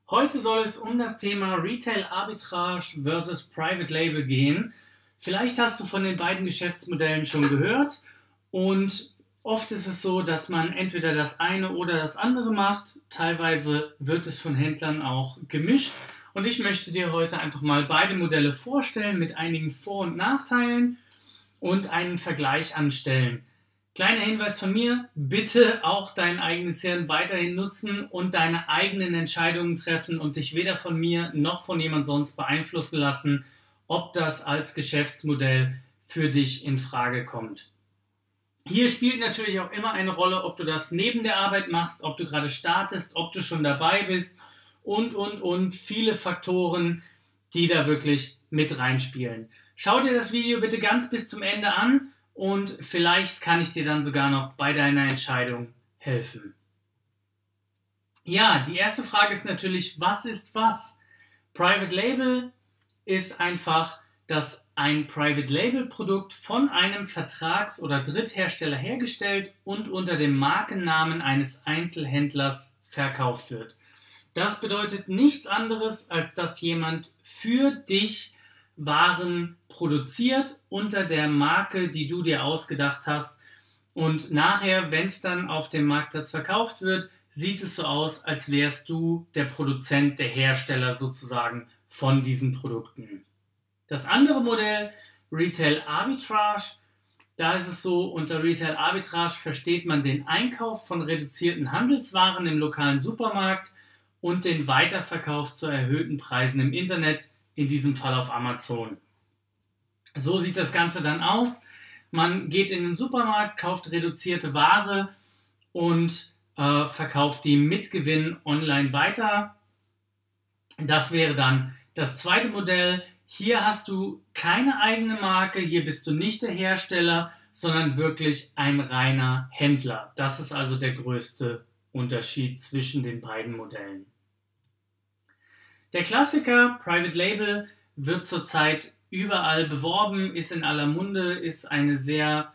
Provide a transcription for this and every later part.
Heute soll es um das Thema Retail Arbitrage versus Private Label gehen. Vielleicht hast du von den beiden Geschäftsmodellen schon gehört und oft ist es so, dass man entweder das eine oder das andere macht. Teilweise wird es von Händlern auch gemischt und ich möchte dir heute einfach mal beide Modelle vorstellen mit einigen Vor- und Nachteilen und einen Vergleich anstellen. Kleiner Hinweis von mir, bitte auch dein eigenes Hirn weiterhin nutzen und deine eigenen Entscheidungen treffen und dich weder von mir noch von jemand sonst beeinflussen lassen, ob das als Geschäftsmodell für dich in Frage kommt. Hier spielt natürlich auch immer eine Rolle, ob du das neben der Arbeit machst, ob du gerade startest, ob du schon dabei bist und viele Faktoren, die da wirklich mit reinspielen. Schau dir das Video bitte ganz bis zum Ende an. Und vielleicht kann ich dir dann sogar noch bei deiner Entscheidung helfen. Ja, die erste Frage ist natürlich, was ist was? Private Label ist einfach, dass ein Private Label Produkt von einem Vertrags- oder Dritthersteller hergestellt und unter dem Markennamen eines Einzelhändlers verkauft wird. Das bedeutet nichts anderes, als dass jemand für dich Waren produziert unter der Marke, die du dir ausgedacht hast. Und nachher, wenn es dann auf dem Marktplatz verkauft wird, sieht es so aus, als wärst du der Produzent, der Hersteller sozusagen von diesen Produkten. Das andere Modell, Retail Arbitrage, da ist es so, unter Retail Arbitrage versteht man den Einkauf von reduzierten Handelswaren im lokalen Supermarkt und den Weiterverkauf zu erhöhten Preisen im Internet, in diesem Fall auf Amazon. So sieht das Ganze dann aus. Man geht in den Supermarkt, kauft reduzierte Ware und verkauft die mit Gewinn online weiter. Das wäre dann das zweite Modell. Hier hast du keine eigene Marke, hier bist du nicht der Hersteller, sondern wirklich ein reiner Händler. Das ist also der größte Unterschied zwischen den beiden Modellen. Der Klassiker Private Label wird zurzeit überall beworben, ist in aller Munde, ist eine sehr,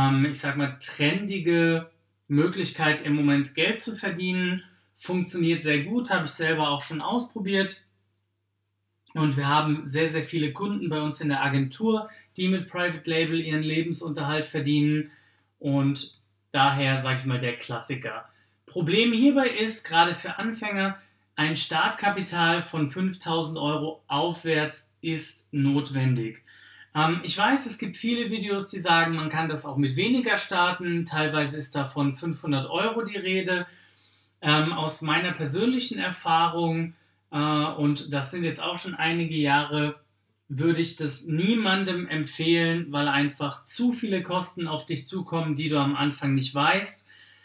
trendige Möglichkeit im Moment Geld zu verdienen. Funktioniert sehr gut, habe ich selber auch schon ausprobiert. Und wir haben sehr, sehr viele Kunden bei uns in der Agentur, die mit Private Label ihren Lebensunterhalt verdienen. Und daher sage ich mal der Klassiker. Problem hierbei ist, gerade für Anfänger, ein Startkapital von 5.000 Euro aufwärts ist notwendig. Ich weiß, es gibt viele Videos, die sagen, man kann das auch mit weniger starten. Teilweise ist da von 500 Euro die Rede. Aus meiner persönlichen Erfahrung, und das sind jetzt auch schon einige Jahre, würde ich das niemandem empfehlen, weil einfach zu viele Kosten auf dich zukommen, die du am Anfang nicht weißt.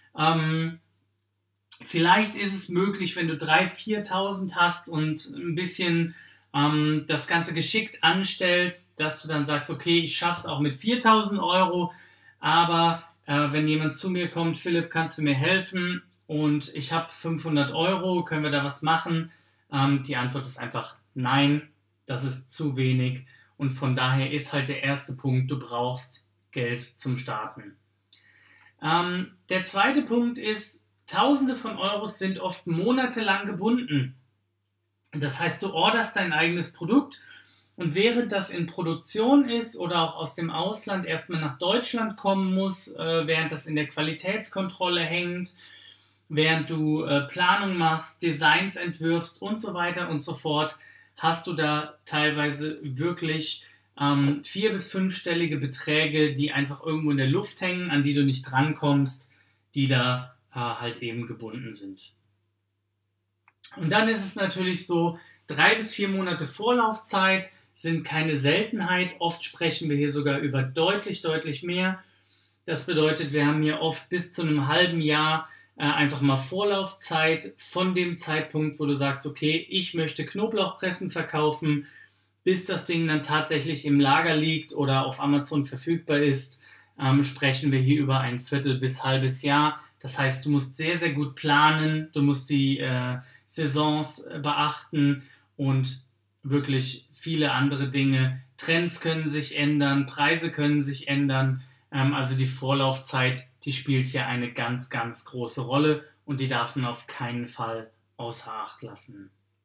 Vielleicht ist es möglich, wenn du 3.000, 4.000 hast und ein bisschen das Ganze geschickt anstellst, dass du dann sagst, okay, ich schaffe es auch mit 4.000 Euro, aber wenn jemand zu mir kommt, Philipp, kannst du mir helfen und ich habe 500 Euro, können wir da was machen? Die Antwort ist einfach nein, das ist zu wenig und von daher ist halt der erste Punkt, du brauchst Geld zum Starten. Der zweite Punkt ist, Tausende von Euros sind oft monatelang gebunden. Das heißt, du orderst dein eigenes Produkt und während das in Produktion ist oder auch aus dem Ausland erstmal nach Deutschland kommen muss, während das in der Qualitätskontrolle hängt, während du Planung machst, Designs entwirfst und so weiter und so fort, hast du da teilweise wirklich 4- bis 5-stellige Beträge, die einfach irgendwo in der Luft hängen, an die du nicht drankommst, die da halt eben gebunden sind. Und dann ist es natürlich so, 3 bis 4 Monate Vorlaufzeit sind keine Seltenheit. Oft sprechen wir hier sogar über deutlich, deutlich mehr. Das bedeutet, wir haben hier oft bis zu einem halben Jahr einfach mal Vorlaufzeit von dem Zeitpunkt, wo du sagst, okay, ich möchte Knoblauchpressen verkaufen, bis das Ding dann tatsächlich im Lager liegt oder auf Amazon verfügbar ist, sprechen wir hier über ein Viertel bis halbes Jahr. Das heißt, du musst sehr, sehr gut planen, du musst die Saisons beachten und wirklich viele andere Dinge. Trends können sich ändern, Preise können sich ändern. Also die Vorlaufzeit, die spielt hier eine ganz, ganz große Rolle und die darf man auf keinen Fall außer Acht lassen.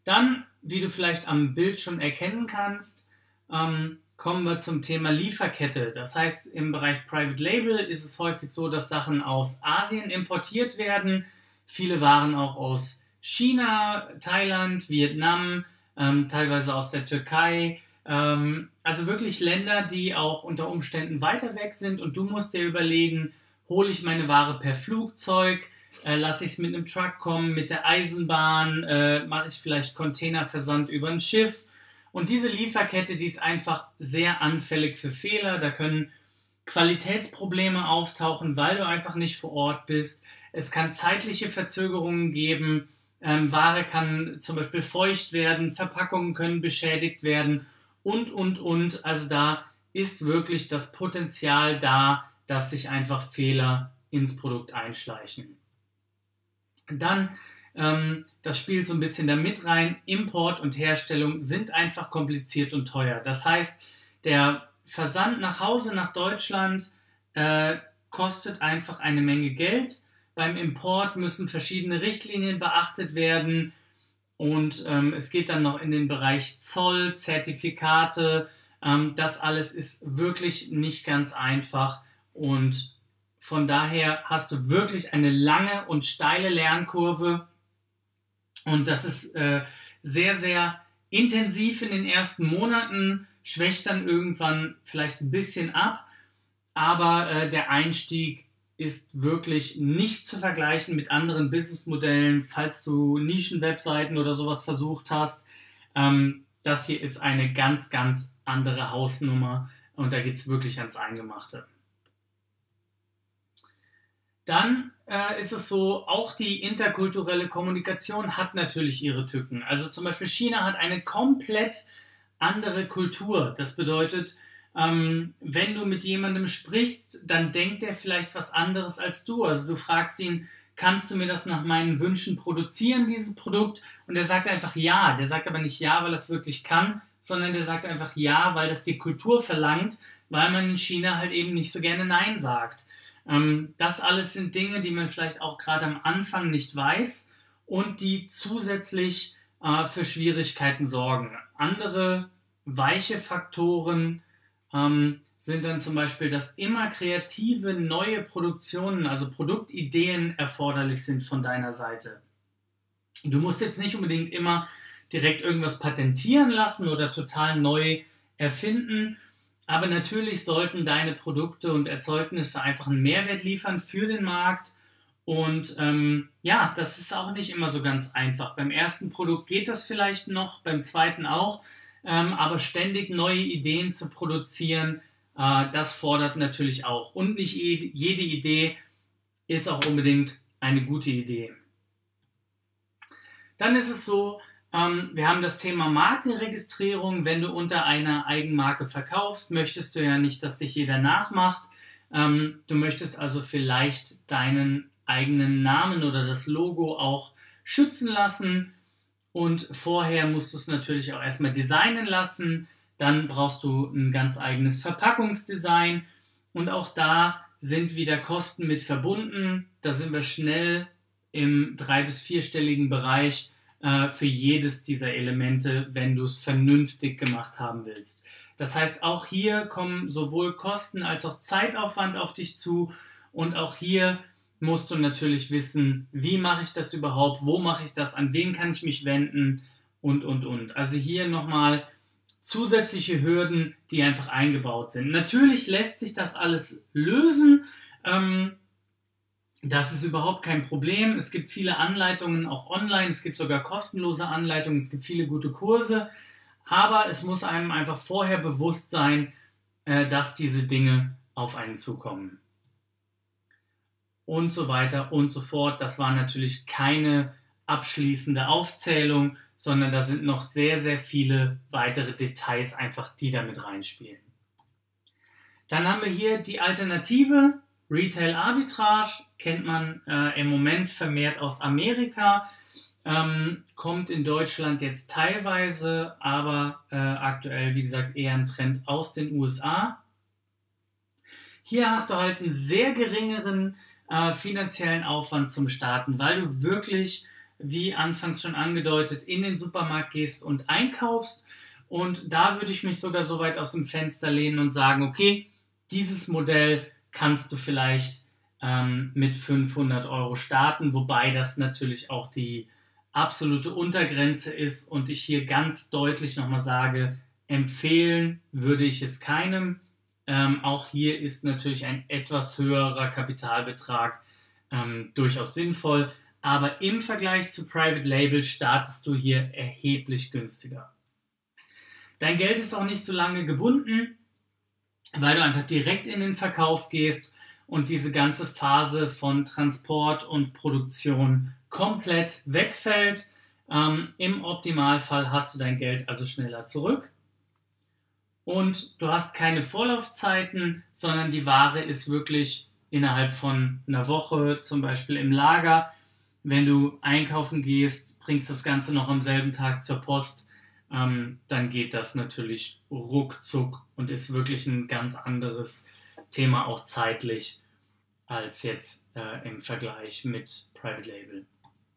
Dann, wie du vielleicht am Bild schon erkennen kannst, kommen wir zum Thema Lieferkette. Das heißt, im Bereich Private Label ist es häufig so, dass Sachen aus Asien importiert werden. Viele Waren auch aus China, Thailand, Vietnam, teilweise aus der Türkei. Also wirklich Länder, die auch unter Umständen weiter weg sind. Und du musst dir überlegen, hole ich meine Ware per Flugzeug, lasse ich es mit einem Truck kommen, mit der Eisenbahn, mache ich vielleicht Containerversand über ein Schiff. Und diese Lieferkette, die ist einfach sehr anfällig für Fehler. Da können Qualitätsprobleme auftauchen, weil du einfach nicht vor Ort bist. Es kann zeitliche Verzögerungen geben. Ware kann zum Beispiel feucht werden, Verpackungen können beschädigt werden und. Also da ist wirklich das Potenzial da, dass sich einfach Fehler ins Produkt einschleichen. Dann, das spielt so ein bisschen da mit rein, Import und Herstellung sind einfach kompliziert und teuer. Das heißt, der Versand nach Hause, nach Deutschland, kostet einfach eine Menge Geld. Beim Import müssen verschiedene Richtlinien beachtet werden und es geht dann noch in den Bereich Zoll, Zertifikate. Das alles ist wirklich nicht ganz einfach und von daher hast du wirklich eine lange und steile Lernkurve und das ist sehr, sehr intensiv in den ersten Monaten, schwächt dann irgendwann vielleicht ein bisschen ab, aber der Einstieg ist wirklich nicht zu vergleichen mit anderen Businessmodellen, falls du Nischenwebseiten oder sowas versucht hast. Das hier ist eine ganz, ganz andere Hausnummer und da geht es wirklich ans Eingemachte. Dann ist es so, auch die interkulturelle Kommunikation hat natürlich ihre Tücken. Also zum Beispiel China hat eine komplett andere Kultur. Das bedeutet, wenn du mit jemandem sprichst, dann denkt er vielleicht was anderes als du. Also du fragst ihn, kannst du mir das nach meinen Wünschen produzieren, dieses Produkt? Und er sagt einfach ja. Der sagt aber nicht ja, weil er es wirklich kann, sondern der sagt einfach ja, weil das die Kultur verlangt, weil man in China halt eben nicht so gerne Nein sagt. Das alles sind Dinge, die man vielleicht auch gerade am Anfang nicht weiß und die zusätzlich für Schwierigkeiten sorgen. Andere weiche Faktoren sind dann zum Beispiel, dass immer kreative neue Produktionen, also Produktideen erforderlich sind von deiner Seite. Du musst jetzt nicht unbedingt immer direkt irgendwas patentieren lassen oder total neu erfinden, aber natürlich sollten deine Produkte und Erzeugnisse einfach einen Mehrwert liefern für den Markt und ja, das ist auch nicht immer so ganz einfach. Beim ersten Produkt geht das vielleicht noch, beim zweiten auch, aber ständig neue Ideen zu produzieren, das fordert natürlich auch. Und nicht jede Idee ist auch unbedingt eine gute Idee. Dann ist es so, wir haben das Thema Markenregistrierung. Wenn du unter einer Eigenmarke verkaufst, möchtest du ja nicht, dass dich jeder nachmacht. Du möchtest also vielleicht deinen eigenen Namen oder das Logo auch schützen lassen. Und vorher musst du es natürlich auch erstmal designen lassen. Dann brauchst du ein ganz eigenes Verpackungsdesign. Und auch da sind wieder Kosten mit verbunden. Da sind wir schnell im 3- bis 4-stelligen Bereich für jedes dieser Elemente, wenn du es vernünftig gemacht haben willst. Das heißt, auch hier kommen sowohl Kosten als auch Zeitaufwand auf dich zu. Und auch hier musst du natürlich wissen, wie mache ich das überhaupt, wo mache ich das, an wen kann ich mich wenden und. Also hier nochmal zusätzliche Hürden, die einfach eingebaut sind. Natürlich lässt sich das alles lösen, das ist überhaupt kein Problem. Es gibt viele Anleitungen auch online, es gibt sogar kostenlose Anleitungen, es gibt viele gute Kurse, aber es muss einem einfach vorher bewusst sein, dass diese Dinge auf einen zukommen. Und so weiter und so fort. Das war natürlich keine abschließende Aufzählung, sondern da sind noch sehr, sehr viele weitere Details einfach, die da mit reinspielen. Dann haben wir hier die Alternative, Retail Arbitrage, kennt man im Moment vermehrt aus Amerika, kommt in Deutschland jetzt teilweise, aber aktuell, wie gesagt, eher ein Trend aus den USA. Hier hast du halt einen sehr geringeren finanziellen Aufwand zum Starten, weil du wirklich wie anfangs schon angedeutet, in den Supermarkt gehst und einkaufst. Und da würde ich mich sogar so weit aus dem Fenster lehnen und sagen, okay, dieses Modell kannst du vielleicht mit 500 Euro starten, wobei das natürlich auch die absolute Untergrenze ist und ich hier ganz deutlich nochmal sage, empfehlen würde ich es keinem. Auch hier ist natürlich ein etwas höherer Kapitalbetrag durchaus sinnvoll, aber im Vergleich zu Private Label startest du hier erheblich günstiger. Dein Geld ist auch nicht so lange gebunden, weil du einfach direkt in den Verkauf gehst und diese ganze Phase von Transport und Produktion komplett wegfällt. Im Optimalfall hast du dein Geld also schneller zurück. Und du hast keine Vorlaufzeiten, sondern die Ware ist wirklich innerhalb von einer Woche zum Beispiel im Lager. Wenn du einkaufen gehst, bringst das Ganze noch am selben Tag zur Post, dann geht das natürlich ruckzuck und ist wirklich ein ganz anderes Thema, auch zeitlich, als jetzt im Vergleich mit Private Label.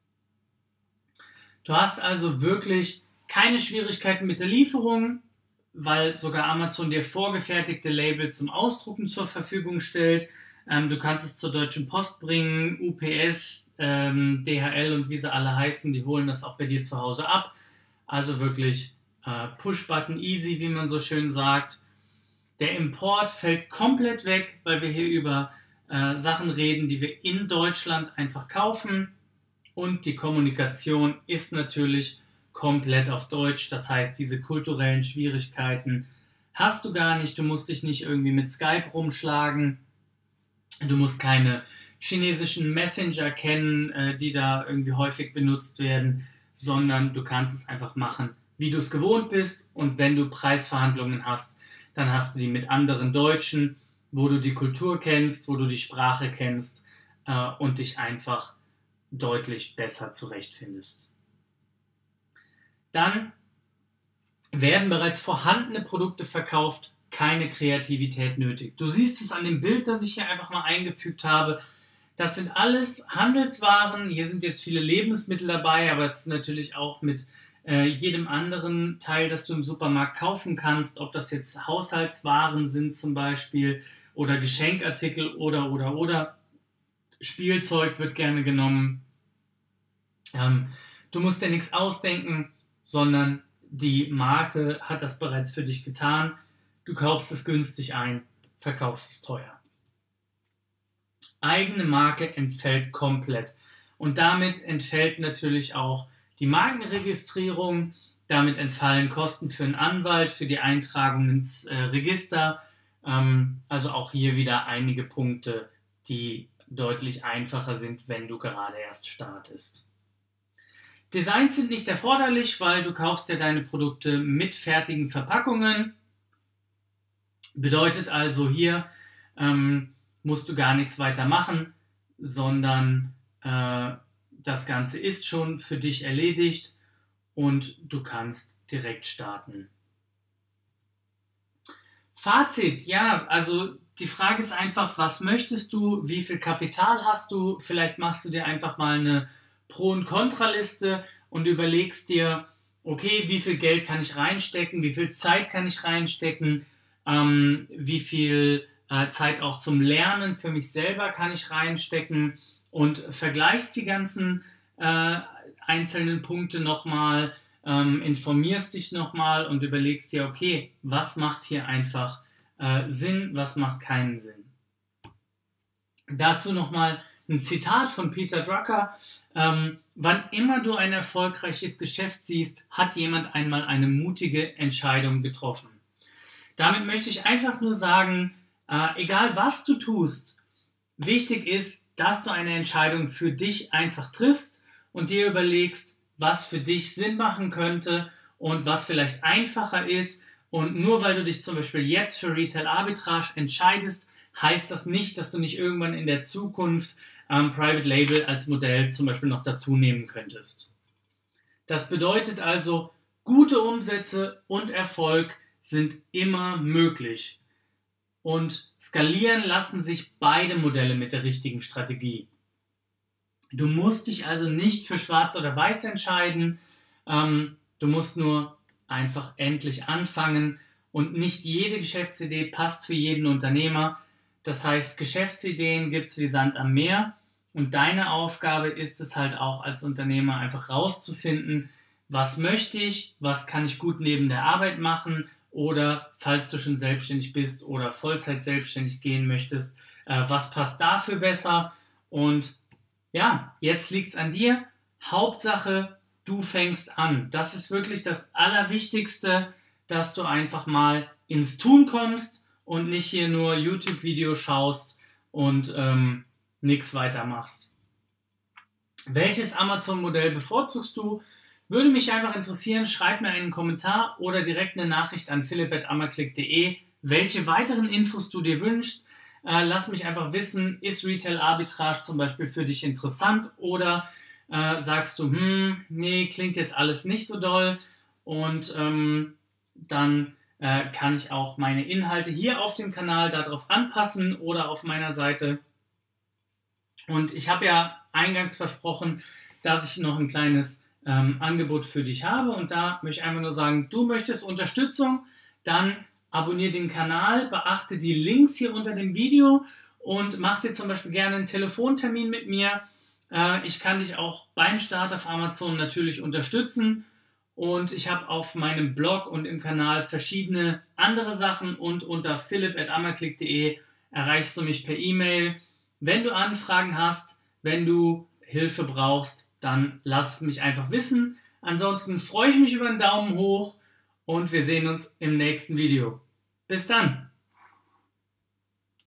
Du hast also wirklich keine Schwierigkeiten mit der Lieferung, weil sogar Amazon dir vorgefertigte Labels zum Ausdrucken zur Verfügung stellt. Du kannst es zur Deutschen Post bringen, UPS, DHL und wie sie alle heißen, die holen das auch bei dir zu Hause ab. Also wirklich Push-Button easy, wie man so schön sagt. Der Import fällt komplett weg, weil wir hier über Sachen reden, die wir in Deutschland einfach kaufen. Und die Kommunikation ist natürlich komplett auf Deutsch. Das heißt, diese kulturellen Schwierigkeiten hast du gar nicht. Du musst dich nicht irgendwie mit Skype rumschlagen. Du musst keine chinesischen Messenger kennen, die da irgendwie häufig benutzt werden, sondern du kannst es einfach machen, wie du es gewohnt bist. Und wenn du Preisverhandlungen hast, dann hast du die mit anderen Deutschen, wo du die Kultur kennst, wo du die Sprache kennst und dich einfach deutlich besser zurechtfindest. Dann werden bereits vorhandene Produkte verkauft, keine Kreativität nötig. Du siehst es an dem Bild, das ich hier einfach mal eingefügt habe. Das sind alles Handelswaren. Hier sind jetzt viele Lebensmittel dabei, aber es ist natürlich auch mit jedem anderen Teil, das du im Supermarkt kaufen kannst, ob das jetzt Haushaltswaren sind zum Beispiel oder Geschenkartikel oder. Spielzeug wird gerne genommen. Du musst dir nichts ausdenken, sondern die Marke hat das bereits für dich getan. Du kaufst es günstig ein, verkaufst es teuer. Eigene Marke entfällt komplett. Und damit entfällt natürlich auch die Markenregistrierung. Damit entfallen Kosten für einen Anwalt, für die Eintragung ins Register. Also auch hier wieder einige Punkte, die deutlich einfacher sind, wenn du gerade erst startest. Designs sind nicht erforderlich, weil du kaufst ja deine Produkte mit fertigen Verpackungen. Bedeutet also hier musst du gar nichts weiter machen, sondern das Ganze ist schon für dich erledigt und du kannst direkt starten. Fazit, ja, also die Frage ist einfach, was möchtest du, wie viel Kapital hast du, vielleicht machst du dir einfach mal eine Pro- und Kontraliste und überlegst dir, okay, wie viel Geld kann ich reinstecken, wie viel Zeit kann ich reinstecken, wie viel Zeit auch zum Lernen für mich selber kann ich reinstecken und vergleichst die ganzen einzelnen Punkte nochmal, informierst dich nochmal und überlegst dir, okay, was macht hier einfach Sinn, was macht keinen Sinn. Dazu nochmal ein Zitat von Peter Drucker. Wann immer du ein erfolgreiches Geschäft siehst, hat jemand einmal eine mutige Entscheidung getroffen. Damit möchte ich einfach nur sagen, egal was du tust, wichtig ist, dass du eine Entscheidung für dich einfach triffst und dir überlegst, was für dich Sinn machen könnte und was vielleicht einfacher ist. Und nur weil du dich zum Beispiel jetzt für Retail Arbitrage entscheidest, heißt das nicht, dass du nicht irgendwann in der Zukunft Private Label als Modell zum Beispiel noch dazu nehmen könntest. Das bedeutet also, gute Umsätze und Erfolg sind immer möglich. Und skalieren lassen sich beide Modelle mit der richtigen Strategie. Du musst dich also nicht für schwarz oder weiß entscheiden. Du musst nur einfach endlich anfangen und nicht jede Geschäftsidee passt für jeden Unternehmer. Das heißt, Geschäftsideen gibt es wie Sand am Meer und deine Aufgabe ist es halt auch als Unternehmer einfach rauszufinden, was möchte ich, was kann ich gut neben der Arbeit machen oder falls du schon selbstständig bist oder Vollzeit selbstständig gehen möchtest, was passt dafür besser und ja, jetzt liegt es an dir. Hauptsache, du fängst an. Das ist wirklich das Allerwichtigste, dass du einfach mal ins Tun kommst und nicht hier nur YouTube-Videos schaust und nichts weitermachst. Welches Amazon-Modell bevorzugst du? Würde mich einfach interessieren, schreib mir einen Kommentar oder direkt eine Nachricht an philipp@ammerklick.de, welche weiteren Infos du dir wünschst. Lass mich einfach wissen, ist Retail Arbitrage zum Beispiel für dich interessant oder sagst du, nee, klingt jetzt alles nicht so doll und dann kann ich auch meine Inhalte hier auf dem Kanal darauf anpassen oder auf meiner Seite. Und ich habe ja eingangs versprochen, dass ich noch ein kleines Angebot für dich habe und da möchte ich einfach nur sagen, du möchtest Unterstützung, dann abonniere den Kanal, beachte die Links hier unter dem Video und mach dir zum Beispiel gerne einen Telefontermin mit mir. Ich kann dich auch beim Start auf Amazon natürlich unterstützen und ich habe auf meinem Blog und im Kanal verschiedene andere Sachen und unter philipp@ammerklick.de erreichst du mich per E-Mail. Wenn du Anfragen hast, wenn du Hilfe brauchst, dann lass es mich einfach wissen. Ansonsten freue ich mich über einen Daumen hoch und wir sehen uns im nächsten Video. Bis dann!